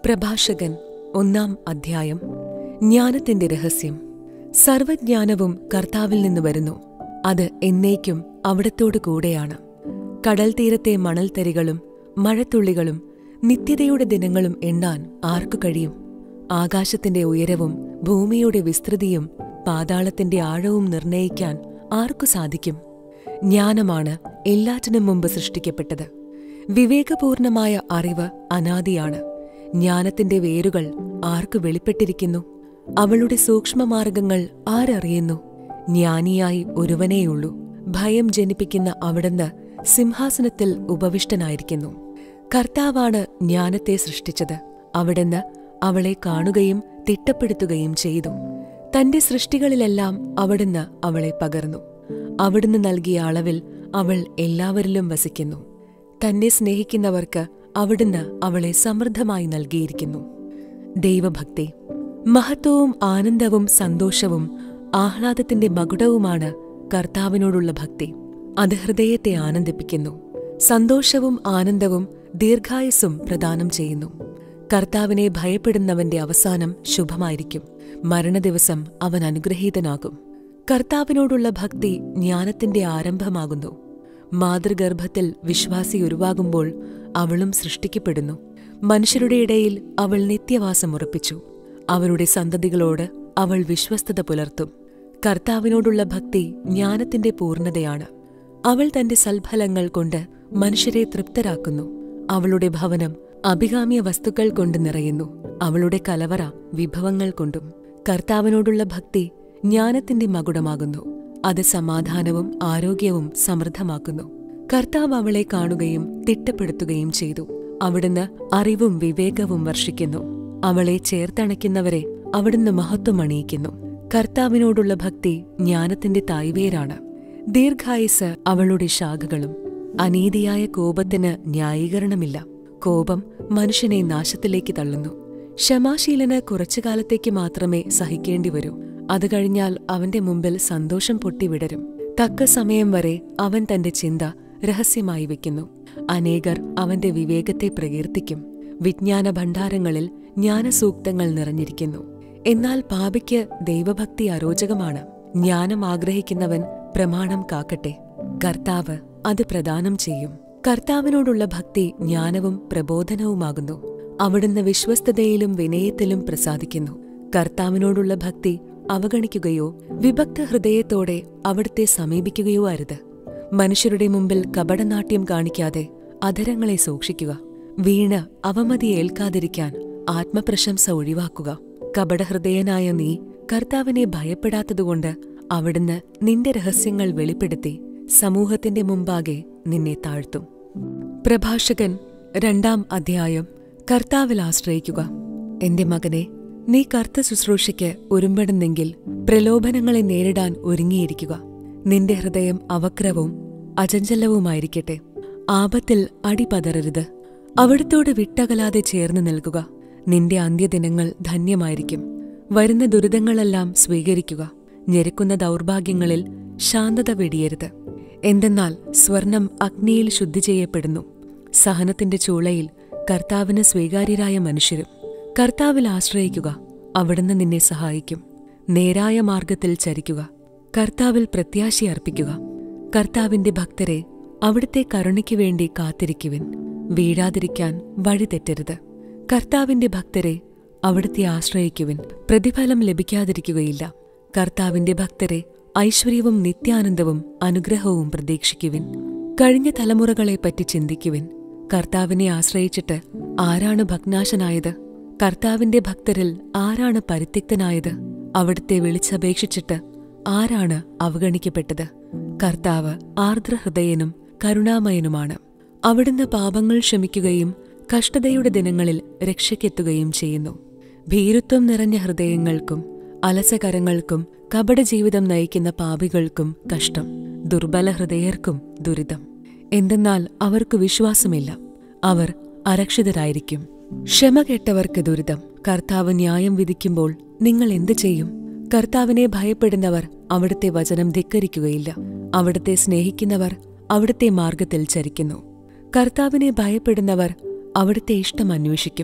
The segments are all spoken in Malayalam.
പ്രഭാഷകൻ 1-ാം അധ്യായം. ജ്ഞാനത്തിന്റെ രഹസ്യം. സർവജ്ഞാനവും കർത്താവിൽ നിന്ന് വരുന്നു. അത് എന്നേക്കും അവിടത്തോടു കൂടെയാണ്. കടൽ തീരത്തെ മണൽത്തരികളും മഴത്തുള്ളികളും നിത്യതയുടെ ദിനങ്ങളും എണ്ണാൻ ആർക്കു കഴിയും? ആകാശത്തിന്റെ ഉയരവും ഭൂമിയുടെ വിസ്തൃതിയും പാതാളത്തിന്റെ ആഴവും നിർണയിക്കാൻ ആർക്കു സാധിക്കും? ജ്ഞാനമാണ് എല്ലാറ്റിനും മുമ്പ് സൃഷ്ടിക്കപ്പെട്ടത്. വിവേകപൂർണമായ അറിവ് അനാദിയാണ്. ജ്ഞാനത്തിന്റെ വേരുകൾ ആർക്കു വെളിപ്പെട്ടിരിക്കുന്നു? അവളുടെ സൂക്ഷ്മമാർഗങ്ങൾ ആരറിയുന്നു? ജ്ഞാനിയായി ഒരുവനേയുള്ളൂ. ഭയം ജനിപ്പിക്കുന്ന അവിടുന്ന് സിംഹാസനത്തിൽ ഉപവിഷ്ടനായിരിക്കുന്നു. കർത്താവാണ് ജ്ഞാനത്തെ സൃഷ്ടിച്ചത്. അവിടുന്ന് അവളെ കാണുകയും തിട്ടപ്പെടുത്തുകയും ചെയ്തു. തന്റെ സൃഷ്ടികളിലെല്ലാം അവിടുന്ന് അവളെ പകർന്നു. അവിടുന്ന് നൽകിയ അളവിൽ അവൾ എല്ലാവരിലും വസിക്കുന്നു. തന്നെ സ്നേഹിക്കുന്നവർക്ക് അവിടുന്ന് അവളെ സമൃദ്ധമായി നൽകിയിരിക്കുന്നു. ദൈവഭക്തി. മഹത്വവും ആനന്ദവും സന്തോഷവും ആഹ്ലാദത്തിന്റെ മകുടവുമാണ് കർത്താവിനോടുള്ള ഭക്തി. അത് ഹൃദയത്തെ ആനന്ദിപ്പിക്കുന്നു. സന്തോഷവും ആനന്ദവും ദീർഘായുസ്സും പ്രദാനം ചെയ്യുന്നു. കർത്താവിനെ ഭയപ്പെടുന്നവന്റെ അവസാനം ശുഭമായിരിക്കും. മരണദിവസം അവൻ അനുഗ്രഹീതനാകും. കർത്താവിനോടുള്ള ഭക്തി ജ്ഞാനത്തിന്റെ ആരംഭമാകുന്നു. മാതൃഗർഭത്തിൽ വിശ്വാസി ഉരുവാകുമ്പോൾ അവളും സൃഷ്ടിക്കപ്പെടുന്നു. മനുഷ്യരുടെ ഇടയിൽ അവൾ നിത്യവാസം ഉറപ്പിച്ചു. അവരുടെ സന്തതികളോട് അവൾ വിശ്വസ്തത പുലർത്തും. കർത്താവിനോടുള്ള ഭക്തി ജ്ഞാനത്തിന്റെ പൂർണ്ണതയാണ്. അവൾ തന്റെ സൽഫലങ്ങൾ കൊണ്ട് മനുഷ്യരെ തൃപ്തരാക്കുന്നു. അവളുടെ ഭവനം അഭികാമ്യ വസ്തുക്കൾ കൊണ്ട് നിറയുന്നു. അവളുടെ കലവറ വിഭവങ്ങൾ കൊണ്ടും. കർത്താവിനോടുള്ള ഭക്തി ജ്ഞാനത്തിന്റെ മകുടമാകുന്നു. അത് സമാധാനവും ആരോഗ്യവും സമൃദ്ധമാക്കുന്നു. കർത്താവ് അവളെ കാണുകയും തിട്ടപ്പെടുത്തുകയും ചെയ്തു. അവിടുന്ന് അറിവും വിവേകവും വർഷിക്കുന്നു. അവളെ ചേർത്തണയ്ക്കുന്നവരെ അവിടുന്ന് മഹത്വം അണിയിക്കുന്നു. കർത്താവിനോടുള്ള ഭക്തി ജ്ഞാനത്തിന്റെ തായ്വേരാണ്. ദീർഘായുസ് അവളുടെ ശാഖകളും. അനീതിയായ കോപത്തിന് ന്യായീകരണമില്ല. കോപം മനുഷ്യനെ നാശത്തിലേക്ക് തള്ളുന്നു. ക്ഷമാശീലന് കുറച്ചുകാലത്തേക്ക് മാത്രമേ സഹിക്കേണ്ടി വരൂ. അത് കഴിഞ്ഞാൽ അവന്റെ മുമ്പിൽ സന്തോഷം പൊട്ടിവിടരും. തക്ക സമയം വരെ അവൻ തന്റെ ചിന്ത രഹസ്യമായി വെക്കുന്നു. അനേകർ അവന്റെ വിവേകത്തെ പ്രകീർത്തിക്കും. വിജ്ഞാന ഭണ്ഡാരങ്ങളിൽ ജ്ഞാനസൂക്തങ്ങൾ നിറഞ്ഞിരിക്കുന്നു. എന്നാൽ പാപിക്ക് ദൈവഭക്തി അരോചകമാണ്. ജ്ഞാനം ആഗ്രഹിക്കുന്നവൻ പ്രമാണം കാക്കട്ടെ. കർത്താവ് അത് പ്രദാനം ചെയ്യും. കർത്താവിനോടുള്ള ഭക്തി ജ്ഞാനവും പ്രബോധനവുമാകുന്നു. അവിടുന്ന് വിശ്വസ്തതയിലും വിനയത്തിലും പ്രസാദിക്കുന്നു. കർത്താവിനോടുള്ള ഭക്തി അവഗണിക്കുകയോ വിഭക്ത ഹൃദയത്തോടെ അവിടുത്തെ സമീപിക്കുകയോ അരുത്. മനുഷ്യരുടെ മുമ്പിൽ കപടനാട്യം കാണിക്കാതെ അധരങ്ങളെ സൂക്ഷിക്കുക. വീണ് അവമതി ഏൽക്കാതിരിക്കാൻ ആത്മപ്രശംസ ഒഴിവാക്കുക. കപടഹൃദയനായ നീ കർത്താവിനെ ഭയപ്പെടാത്തതുകൊണ്ട് അവിടുന്ന് നിന്റെ രഹസ്യങ്ങൾ വെളിപ്പെടുത്തി സമൂഹത്തിന്റെ മുമ്പാകെ നിന്നെ താഴ്ത്തും. പ്രഭാഷകൻ 2-ാം അധ്യായം. കർത്താവിൽ ആശ്രയിക്കുക. എന്റെ മകനെ, നീ കർത്ത ശുശ്രൂഷയ്ക്ക് ഒരുമ്പെടുന്നെങ്കിൽ പ്രലോഭനങ്ങളെ നേരിടാൻ ഒരുങ്ങിയിരിക്കുക. നിന്റെ ഹൃദയം അവക്രവും അചഞ്ചലവുമായിരിക്കട്ടെ. ആപത്തിൽ അടിപതറരുത്. അവിടുത്തോട് വിട്ടകലാതെ ചേർന്ന് നിൽക്കുക. നിന്റെ അന്ത്യദിനങ്ങൾ ധന്യമായിരിക്കും. വരുന്ന ദുരിതങ്ങളെല്ലാം സ്വീകരിക്കുക. ഞെരുക്കുന്ന ദൗർഭാഗ്യങ്ങളിൽ ശാന്തത വെടിയരുത്. എന്തെന്നാൽ സ്വർണം അഗ്നിയിൽ ശുദ്ധി ചെയ്യപ്പെടുന്നു. സഹനത്തിന്റെ ചൂളയിൽ കർത്താവിന് സ്വീകാര്യരായ മനുഷ്യരും. കർത്താവിൽ ആശ്രയിക്കുക. അവിടുന്ന് നിന്നെ സഹായിക്കും. നേരായ മാർഗത്തിൽ ചരിക്കുക. കർത്താവിൽ പ്രത്യാശയർപ്പിക്കുക. കർത്താവിന്റെ ഭക്തരെ അവിടുത്തെ കരുണയ്ക്കു വേണ്ടി കാത്തിരിക്കുവിൻ. വീഴാതിരിക്കാൻ വഴി തെറ്റരുത്. കർത്താവിന്റെ ഭക്തരെ അവിടുത്തെ ആശ്രയിക്കുവിൻ. പ്രതിഫലം ലഭിക്കാതിരിക്കുകയില്ല. കർത്താവിന്റെ ഭക്തരെ ഐശ്വര്യവും നിത്യാനന്ദവും അനുഗ്രഹവും പ്രതീക്ഷിക്കുവിൻ. കഴിഞ്ഞ തലമുറകളെപ്പറ്റി ചിന്തിക്കുവിൻ. കർത്താവിനെ ആശ്രയിച്ചിട്ട് ആരാണ് ഭഗ്നാശനായത്? കർത്താവിന്റെ ഭക്തരിൽ ആരാണ് പരിത്യക്തനായത്? അവിടുത്തെ വിളിച്ചപേക്ഷിച്ചിട്ട് ആരാണ് അവഗണിക്കപ്പെട്ടത്? കർത്താവ് ആർദ്രഹൃദയനും കരുണാമയനുമാണ്. അവിടുന്ന് പാപങ്ങൾ ക്ഷമിക്കുകയും കഷ്ടതയുടെ ദിനങ്ങളിൽ രക്ഷയ്ക്കെത്തുകയും ചെയ്യുന്നു. ഭീരുത്വം നിറഞ്ഞ ഹൃദയങ്ങൾക്കും അലസകരങ്ങൾക്കും കപടജീവിതം നയിക്കുന്ന പാപികൾക്കും കഷ്ടം. ദുർബല ഹൃദയർക്കും ദുരിതം. എന്തെന്നാൽ അവർക്ക് വിശ്വാസമില്ല. അവർ അരക്ഷിതരായിരിക്കും. ക്ഷമ കെട്ടവർക്ക് ദുരിതം. കർത്താവ് ന്യായം വിധിക്കുമ്പോൾ നിങ്ങൾ എന്തു ചെയ്യും? കർത്താവിനെ ഭയപ്പെടുന്നവർ അവിടുത്തെ വചനം ധിക്കരിക്കുകയില്ല. അവിടുത്തെ സ്നേഹിക്കുന്നവർ അവിടുത്തെ മാർഗത്തിൽ ചരിക്കുന്നു. കർത്താവിനെ ഭയപ്പെടുന്നവർ അവിടുത്തെ ഇഷ്ടം അന്വേഷിക്കും.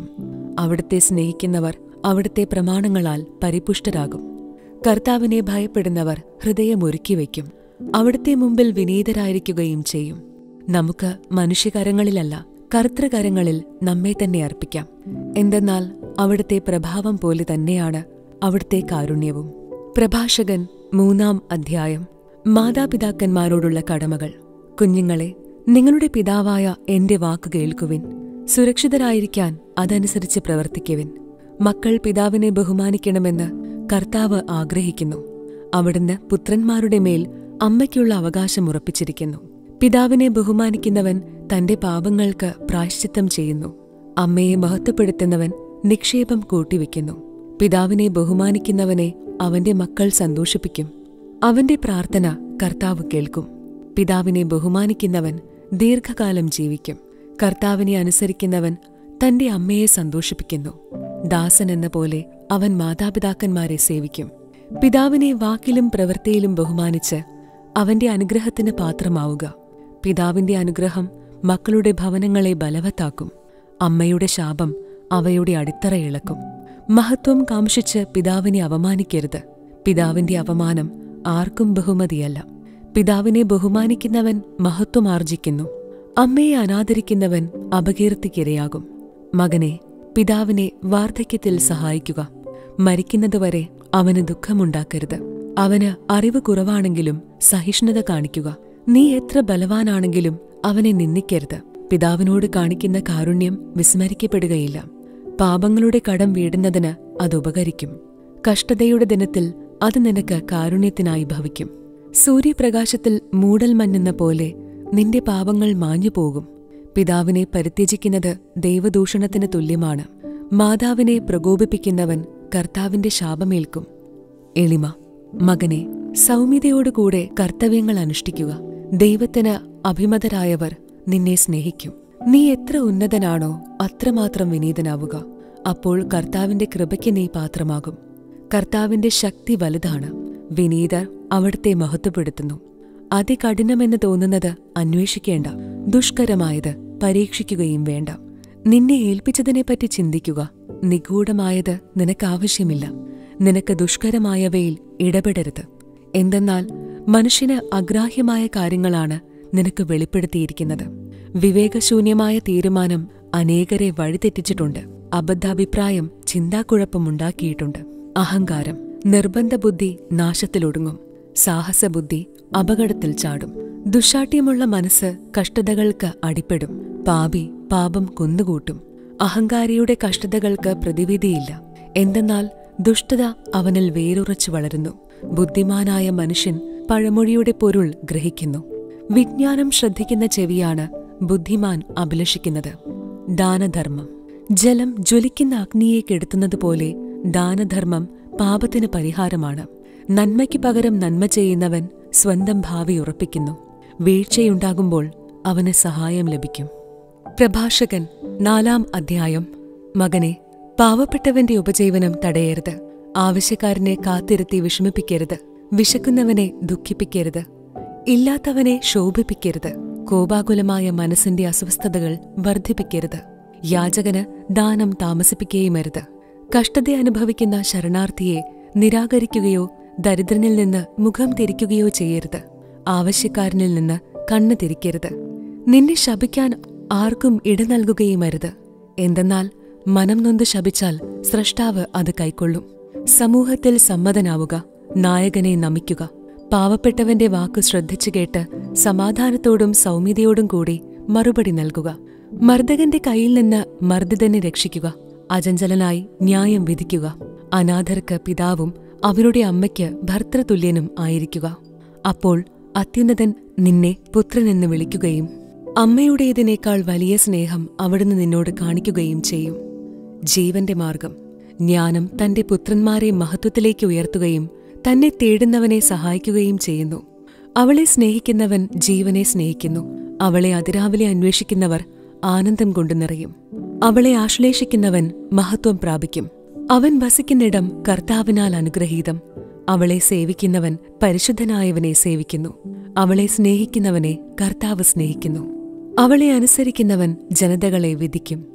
അവിടുത്തെ സ്നേഹിക്കുന്നവർ അവിടുത്തെ പ്രമാണങ്ങളാൽ പരിപുഷ്ടരാകും. കർത്താവിനെ ഭയപ്പെടുന്നവർ ഹൃദയമൊരുക്കിവെക്കും. അവിടുത്തെ മുമ്പിൽ വിനീതരായിരിക്കുകയും ചെയ്യും. നമുക്ക് മനുഷ്യകരങ്ങളിലല്ല, കർത്തൃകരങ്ങളിൽ നമ്മെ തന്നെ അർപ്പിക്കാം. എന്തെന്നാൽ അവിടുത്തെ പ്രഭാവം പോലെ തന്നെയാണ് അവിടുത്തെ കാരുണ്യവും. പ്രഭാഷകൻ 3-ാം അധ്യായം. മാതാപിതാക്കന്മാരോടുള്ള കടമകൾ. കുഞ്ഞുങ്ങളെ, നിങ്ങളുടെ പിതാവായ എന്റെ വാക്കു കേൾക്കുവിൻ. സുരക്ഷിതരായിരിക്കാൻ അതനുസരിച്ച് പ്രവർത്തിക്കുവിൻ. മക്കൾ പിതാവിനെ ബഹുമാനിക്കണമെന്ന് കർത്താവ് ആഗ്രഹിക്കുന്നു. അവിടുന്ന് പുത്രന്മാരുടെ മേൽ അമ്മയ്ക്കുള്ള അവകാശം ഉറപ്പിച്ചിരിക്കുന്നു. പിതാവിനെ ബഹുമാനിക്കുന്നവൻ തന്റെ പാപങ്ങൾക്ക് പ്രായശ്ചിത്തം ചെയ്യുന്നു. അമ്മയെ മഹത്വപ്പെടുത്തുന്നവൻ നിക്ഷേപം കൂട്ടിവെക്കുന്നു. പിതാവിനെ ബഹുമാനിക്കുന്നവനെ അവന്റെ മക്കൾ സന്തോഷിപ്പിക്കും. അവന്റെ പ്രാർത്ഥന കർത്താവ് കേൾക്കും. പിതാവിനെ ബഹുമാനിക്കുന്നവൻ ദീർഘകാലം ജീവിക്കും. കർത്താവിനെ അനുസരിക്കുന്നവൻ തന്റെ അമ്മയെ സന്തോഷിപ്പിക്കുന്നു. ദാസനെന്ന പോലെ അവൻ മാതാപിതാക്കന്മാരെ സേവിക്കും. പിതാവിനെ വാക്കിലും പ്രവൃത്തിയിലും ബഹുമാനിച്ച് അവന്റെ അനുഗ്രഹത്തിന് പാത്രമാവുക. പിതാവിന്റെ അനുഗ്രഹം മക്കളുടെ ഭവനങ്ങളെ ബലവത്താക്കും. അമ്മയുടെ ശാപം അവയുടെ അടിത്തറ ഇളക്കും. മഹത്വം കാംക്ഷിച്ച് പിതാവിനെ അവമാനിക്കരുത്. പിതാവിന്റെ അവമാനം ആർക്കും ബഹുമതിയല്ല. പിതാവിനെ ബഹുമാനിക്കുന്നവൻ മഹത്വമാർജിക്കുന്നു. അമ്മയെ അനാദരിക്കുന്നവൻ അപകീർത്തിക്കിരയാകും. മകനെ, പിതാവിനെ വാർദ്ധക്യത്തിൽ സഹായിക്കുക. മരിക്കുന്നതുവരെ അവന് ദുഃഖമുണ്ടാക്കരുത്. അവന് അറിവ് കുറവാണെങ്കിലും സഹിഷ്ണുത കാണിക്കുക. നീ എത്ര ബലവാനാണെങ്കിലും അവനെ നിന്ദിക്കരുത്. പിതാവിനോട് കാണിക്കുന്ന കാരുണ്യം വിസ്മരിക്കപ്പെടുകയില്ല. പാപങ്ങളുടെ കടം വീടുന്നതിന് അതുപകരിക്കും. കഷ്ടതയുടെ ദിനത്തിൽ അത് നിനക്ക് കാരുണ്യത്തിനായി ഭവിക്കും. സൂര്യപ്രകാശത്തിൽ മൂടൽമഞ്ഞെന്ന പോലെ നിന്റെ പാപങ്ങൾ മാഞ്ഞുപോകും. പിതാവിനെ പരിത്യജിക്കുന്നത് ദൈവദൂഷണത്തിന് തുല്യമാണ്. മാതാവിനെ പ്രകോപിപ്പിക്കുന്നവൻ കർത്താവിന്റെ ശാപമേൽക്കും. എളിമ. മകനെ, സൗമ്യതയോടുകൂടെ കർത്തവ്യങ്ങൾ അനുഷ്ഠിക്കുക. ദൈവത്തിന് അഭിമതരായവർ നിന്നെ സ്നേഹിക്കും. നീ എത്ര ഉന്നതനാണോ അത്രമാത്രം വിനീതനാവുക. അപ്പോൾ കർത്താവിന്റെ കൃപയ്ക്ക് നീ പാത്രമാകും. കർത്താവിന്റെ ശക്തി വലുതാണ്. വിനീതർ അവിടുത്തെ മഹത്വപ്പെടുത്തുന്നു. അതികഠിനമെന്ന് തോന്നുന്നത് അന്വേഷിക്കേണ്ട. ദുഷ്കരമായത് പരീക്ഷിക്കുകയും വേണ്ട. നിന്നെ ഏൽപ്പിച്ചതിനെപ്പറ്റി ചിന്തിക്കുക. നിഗൂഢമായത് നിനക്കാവശ്യമില്ല. നിനക്ക് ദുഷ്കരമായവയിൽ ഇടപെടരുത്. എന്തെന്നാൽ മനുഷ്യന് അഗ്രാഹ്യമായ കാര്യങ്ങളാണ് നിനക്ക് വെളിപ്പെടുത്തിയിരിക്കുന്നത്. വിവേകശൂന്യമായ തീരുമാനം അനേകരെ വഴിതെറ്റിച്ചിട്ടുണ്ട്. അബദ്ധാഭിപ്രായം ചിന്താക്കുഴപ്പമുണ്ടാക്കിയിട്ടുണ്ട്. അഹങ്കാരം, നിർബന്ധബുദ്ധി നാശത്തിലൊടുങ്ങും. സാഹസബുദ്ധി അപകടത്തിൽ ചാടും. ദുശ്ശാഠ്യമുള്ള മനസ്സ് കഷ്ടതകൾക്ക് അടിപ്പെടും. പാപി പാപം കുന്നുകൂട്ടും. അഹങ്കാരിയുടെ കഷ്ടതകൾക്ക് പ്രതിവിധിയില്ല. എന്തെന്നാൽ ദുഷ്ടത അവനിൽ വേരുറച്ചു വളരുന്നു. ബുദ്ധിമാനായ മനുഷ്യൻ പഴമൊഴിയുടെ പൊരുൾ ഗ്രഹിക്കുന്നു. വിജ്ഞാനം ശ്രദ്ധിക്കുന്ന ചെവിയാണ് ബുദ്ധിമാൻ അഭിലഷിക്കുന്നത്. ദാനധർമ്മം. ജലം ജ്വലിക്കുന്ന അഗ്നിയെ കെടുത്തുന്നതുപോലെ ദാനധർമ്മം പാപത്തിന് പരിഹാരമാണ്. നന്മയ്ക്ക് പകരം നന്മ ചെയ്യുന്നവൻ സ്വന്തം ഭാവി ഉറപ്പിക്കുന്നു. വീഴ്ചയുണ്ടാകുമ്പോൾ അവന് സഹായം ലഭിക്കും. പ്രഭാഷകൻ 4-ാം അധ്യായം. മകനെ, പാവപ്പെട്ടവന്റെ ഉപജീവനം തടയരുത്. ആവശ്യക്കാരനെ കാത്തിരുത്തി വിഷമിപ്പിക്കരുത്. വിശക്കുന്നവനെ ദുഃഖിപ്പിക്കരുത്. ഇല്ലാത്തവനെ ശോഭിപ്പിക്കരുത്. കോപാകുലമായ മനസ്സിന്റെ അസ്വസ്ഥതകൾ വർദ്ധിപ്പിക്കരുത്. യാചകന് ദാനം താമസിപ്പിക്കുകയുമരുത്. കഷ്ടത അനുഭവിക്കുന്ന ശരണാർത്ഥിയെ നിരാകരിക്കുകയോ ദരിദ്രനിൽ നിന്ന് മുഖം തിരിക്കുകയോ ചെയ്യരുത്. ആവശ്യക്കാരനിൽ നിന്ന് കണ്ണ് തിരിക്കരുത്. നിന്നെ ശപിക്കാൻ ആർക്കും ഇട നൽകുകയുമരുത്. എന്തെന്നാൽ മനം നൊന്ത് ശപിച്ചാൽ സ്രഷ്ടാവ് അത് കൈക്കൊള്ളും. സമൂഹത്തിൽ സമ്മതനാവുക. നായകനെ നമിക്കുക. പാവപ്പെട്ടവന്റെ വാക്കു ശ്രദ്ധിച്ചു കേട്ട് സമാധാനത്തോടും സൗമ്യതയോടും കൂടി മറുപടി നൽകുക. മർദ്ദകന്റെ കയ്യിൽ നിന്ന് മർദ്ദിതനെ രക്ഷിക്കുക. അചഞ്ചലനായി ന്യായം വിധിക്കുക. അനാഥർക്ക് പിതാവും അവരുടെ അമ്മയ്ക്ക് ഭർത്തൃതുല്യനും ആയിരിക്കുക. അപ്പോൾ അത്യുന്നതൻ നിന്നെ പുത്രനെന്ന് വിളിക്കുകയും അമ്മയുടേതിനേക്കാൾ വലിയ സ്നേഹം അവിടുന്ന് നിന്നോട് കാണിക്കുകയും ചെയ്യും. ജീവന്റെ മാർഗം. ജ്ഞാനം തന്റെ പുത്രന്മാരെ മഹത്വത്തിലേക്ക് ഉയർത്തുകയും തന്നെ തേടുന്നവനെ സഹായിക്കുകയും ചെയ്യുന്നു. അവളെ സ്നേഹിക്കുന്നവൻ ജീവനെ സ്നേഹിക്കുന്നു. അവളെ അതിരാവിലെ അന്വേഷിക്കുന്നവർ ആനന്ദം കൊണ്ടു നിറയും. അവളെ ആശ്ലേഷിക്കുന്നവൻ മഹത്വം പ്രാപിക്കും. അവൻ വസിക്കുന്നിടം കർത്താവിനാൽ അനുഗ്രഹീതം. അവളെ സേവിക്കുന്നവൻ പരിശുദ്ധനായവനെ സേവിക്കുന്നു. അവളെ സ്നേഹിക്കുന്നവനെ കർത്താവ് സ്നേഹിക്കുന്നു. അവളെ അനുസരിക്കുന്നവൻ ജനതകളെ വിധിക്കും.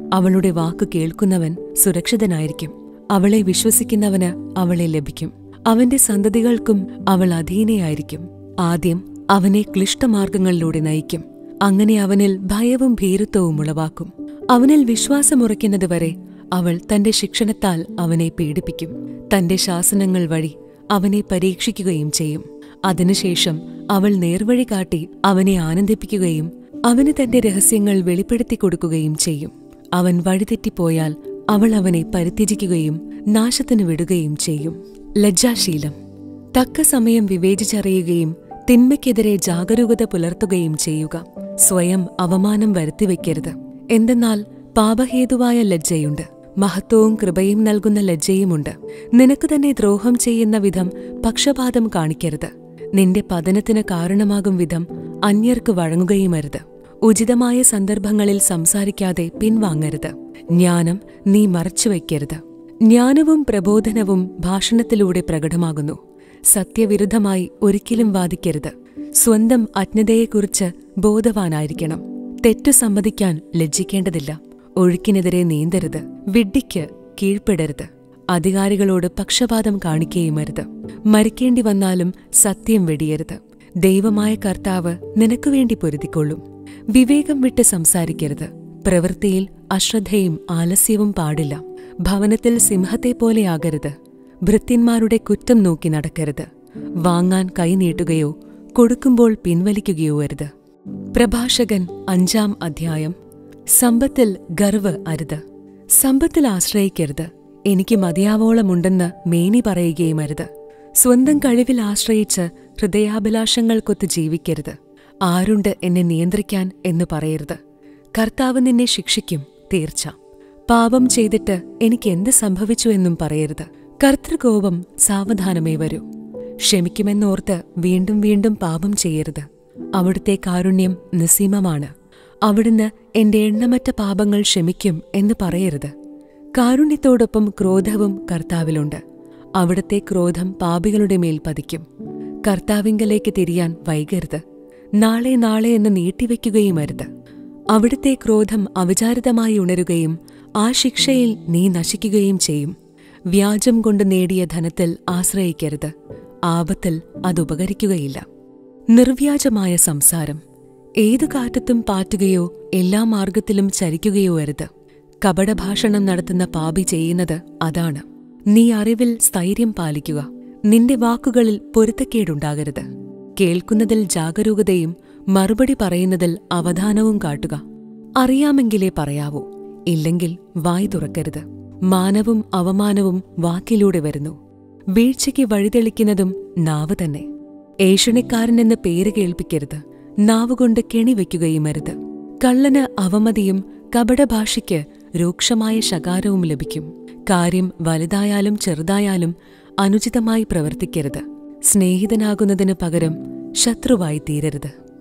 അവളുടെ വാക്കു കേൾക്കുന്നവൻ സുരക്ഷിതനായിരിക്കും. അവളെ വിശ്വസിക്കുന്നവന് അവളെ ലഭിക്കും. അവന്റെ സന്തതികൾക്കും അവൾ അധീനയായിരിക്കും. ആദ്യം അവനെ ക്ലിഷ്ടമാർഗങ്ങളിലൂടെ നയിക്കും. അങ്ങനെ അവനിൽ ഭയവും ഭീരുത്വവും ഉളവാക്കും. അവനിൽ വിശ്വാസമുറയ്ക്കുന്നതുവരെ അവൾ തന്റെ ശിക്ഷണത്താൽ അവനെ പീഡിപ്പിക്കും. തന്റെ ശാസനങ്ങൾ വഴി അവനെ പരീക്ഷിക്കുകയും ചെയ്യും. അതിനുശേഷം അവൾ നേർവഴി കാട്ടി അവനെ ആനന്ദിപ്പിക്കുകയും അവന് തന്റെ രഹസ്യങ്ങൾ വെളിപ്പെടുത്തി കൊടുക്കുകയും ചെയ്യും. അവൻ വഴിതെറ്റിപ്പോയാൽ അവൾ അവനെ പരിത്യജിക്കുകയും നാശത്തിനു വിടുകയും ചെയ്യും. ലജ്ജാശീലം. തക്ക സമയം വിവേചിച്ചറിയുകയും തിന്മയ്ക്കെതിരെ ജാഗരൂകത പുലർത്തുകയും ചെയ്യുക. സ്വയം അവമാനം വരുത്തിവെക്കരുത്. എന്തെന്നാൽ പാപഹേതുവായ ലജ്ജയുണ്ട്, മഹത്വവും കൃപയും നൽകുന്ന ലജ്ജയുമുണ്ട്. നിനക്ക് തന്നെ ദ്രോഹം ചെയ്യുന്ന വിധം പക്ഷപാതം കാണിക്കരുത്. നിന്റെ പതനത്തിന് കാരണമാകും വിധം അന്യർക്ക് വഴങ്ങുകയുമരുത്. ഉചിതമായ സന്ദർഭങ്ങളിൽ സംസാരിക്കാതെ പിൻവാങ്ങരുത്. ജ്ഞാനം നീ മറച്ചുവെക്കരുത്. ജ്ഞാനവും പ്രബോധനവും ഭാഷണത്തിലൂടെ പ്രകടമാകുന്നു. സത്യവിരുദ്ധമായി ഒരിക്കലും വാദിക്കരുത്. സ്വന്തം അജ്ഞതയെക്കുറിച്ച് ബോധവാനായിരിക്കണം. തെറ്റു സമ്മതിക്കാൻ ലജ്ജിക്കേണ്ടതില്ല. ഒഴുക്കിനെതിരെ നീന്തരുത്. വിഡ്ഢിക്ക് കീഴ്പ്പെടരുത്. അധികാരികളോട് പക്ഷപാതം കാണിക്കുകയുമരുത്. മരിക്കേണ്ടി വന്നാലും സത്യം വെടിയരുത്. ദൈവമായ കർത്താവ് നിനക്കുവേണ്ടി പൊരുതിക്കൊള്ളും. വിവേകം വിട്ട് സംസാരിക്കരുത്. പ്രവൃത്തിയിൽ അശ്രദ്ധയും ആലസ്യവും പാടില്ല. ഭവനത്തിൽ സിംഹത്തെപ്പോലെയാകരുത്. ഭൃത്യന്മാരുടെ കുറ്റം നോക്കി നടക്കരുത്. വാങ്ങാൻ കൈനീട്ടുകയോ കൊടുക്കുമ്പോൾ പിൻവലിക്കുകയോ അരുത്. പ്രഭാഷകൻ 5-ാം അധ്യായം. സമ്പത്തിൽ ഗർവ് അരുത്. സമ്പത്തിൽ ആശ്രയിക്കരുത്. എനിക്ക് മതിയാവോളമുണ്ടെന്ന് മേനി പറയുകയുമരുത്. സ്വന്തം കഴിവിൽ ആശ്രയിച്ച് ഹൃദയാഭിലാഷങ്ങൾക്കൊത്ത് ജീവിക്കരുത്. ആരുണ്ട് എന്നെ നിയന്ത്രിക്കാൻ എന്ന് പറയരുത്. കർത്താവ് നിന്നെ ശിക്ഷിക്കും, തീർച്ച. പാപം ചെയ്തിട്ട് എനിക്കെന്ത് സംഭവിച്ചു എന്നും പറയരുത്. കർത്തൃകോപം സാവധാനമേ വരൂ. ക്ഷമിക്കുമെന്നോർത്ത് വീണ്ടും വീണ്ടും പാപം ചെയ്യരുത്. അവിടുത്തെ കാരുണ്യം നിസ്സീമമാണ്. അവിടുന്ന് എന്റെ എണ്ണമറ്റ പാപങ്ങൾ ക്ഷമിക്കും എന്ന് പറയരുത്. കാരുണ്യത്തോടൊപ്പം ക്രോധവും കർത്താവിലുണ്ട്. അവിടുത്തെ ക്രോധം പാപികളുടെ മേൽ പതിക്കും. കർത്താവിങ്കലേക്ക് തിരിയാൻ വൈകരുത്. നാളെ നാളെ എന്ന് നീട്ടിവെക്കുകയുമരുത്. അവിടുത്തെ ക്രോധം അവിചാരിതമായി ഉണരുകയും ആ ശിക്ഷയിൽ നീ നശിക്കുകയും ചെയ്യും. വ്യാജം കൊണ്ട് നേടിയ ധനത്തിൽ ആശ്രയിക്കരുത്. ആപത്തിൽ അതുപകരിക്കുകയില്ല. നിർവ്യാജമായ സംസാരം. ഏതു കാറ്റത്തും പാറ്റുകയോ എല്ലാ മാർഗത്തിലും ചരിക്കുകയോ അരുത്. കപടഭാഷണം നടത്തുന്ന പാപി ചെയ്യുന്നത് അതാണ്. നീ അറിവിൽ സ്ഥൈര്യം പാലിക്കുക. നിന്റെ വാക്കുകളിൽ പൊരുത്തക്കേടുണ്ടാകരുത്. കേൾക്കുന്നതിൽ ജാഗരൂകതയും മറുപടി പറയുന്നതിൽ അവധാനവും കാട്ടുക. അറിയാമെങ്കിലേ പറയാവൂ, ഇല്ലെങ്കിൽ വായ് തുറക്കരുത്. മാനവും അവമാനവും വാക്കിലൂടെ വരുന്നു. വീഴ്ചയ്ക്ക് വഴിതെളിക്കുന്നതും നാവ് തന്നെ. ഏഷണിക്കാരനെന്ന് പേര് കേൾപ്പിക്കരുത്. നാവുകൊണ്ട് കെണിവെക്കുകയുമരുത്. കള്ളന് അവമതിയും കപടഭാഷയ്ക്ക് രൂക്ഷമായ ശകാരവും ലഭിക്കും. കാര്യം വലുതായാലും ചെറുതായാലും അനുചിതമായി പ്രവർത്തിക്കരുത്. സ്നേഹിതനാകുന്നതിനു പകരം ശത്രുവായി തീരരുത്.